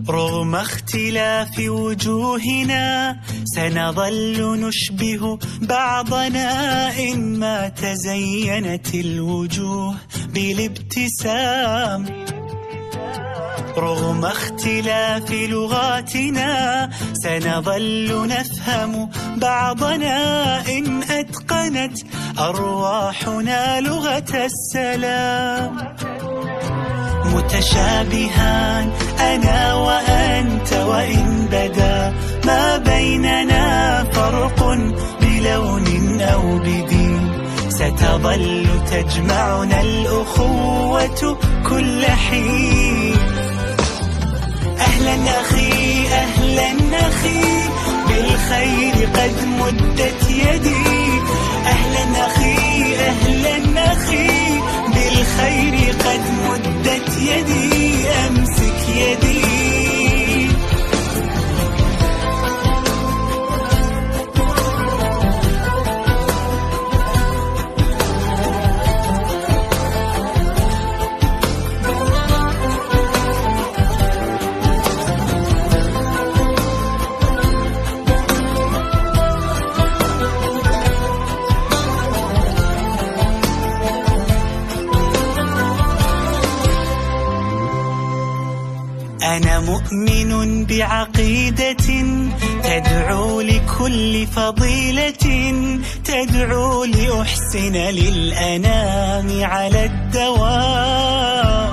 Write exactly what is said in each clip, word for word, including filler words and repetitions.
رغم اختلاف وجوهنا سنظل نشبه بعضنا إن ما تزينت الوجوه بالابتسام. رغم اختلاف لغاتنا سنظل نفهم بعضنا إن أتقنت أرواحنا لغة السلام. متشابهان أنا وأنت وإن بدا ما بيننا فرق بلون أو بدين ستظل تجمعنا الأخوة كل حين. أهلا أخي أهلا أخي بالخير قد مدت يدي. أهلا أخي أهلا أخي بالخير قد مدت يدي أمسك يدي. أنا مؤمن بعقيدة تدعو لكل فضيلة تدعو لأحسن للأنام على الدوام.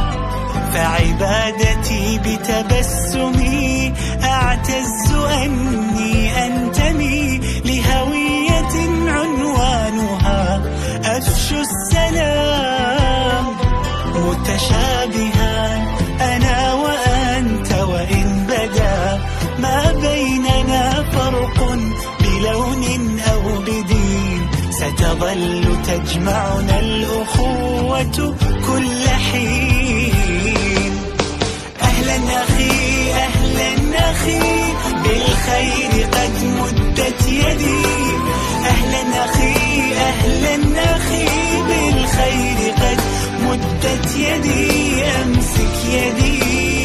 فعبادتي بتبسمي أعتز أني أنتمي لهوية عنوانها أفشو السلام. متشابهان أنا وأنت وإن بدا ما بيننا فرق بلون أو بدين ستظل تجمعنا الأخوة كل حين. أهلا أخي أهلا أخي بالخير قد مدت يدي. أهلا أخي أهلا أخي بالخير قد مدت يدي أمسك يدي.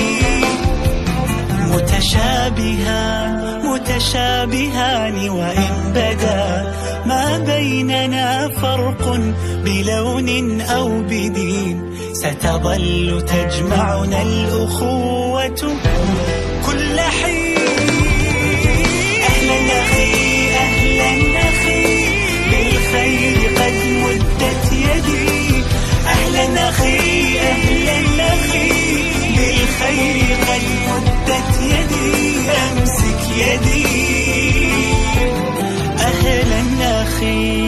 متشابهان متشابهان وإن بدا ما بيننا فرق بلون أو بدين ستظل تجمعنا الأخوة كل حين. أهلا أخي أهلا أخي بالخير قد مدت يدي. أهلا أخي أهلا أخي بالخير قد مدت يدي أمسك يدي. أهلا أخي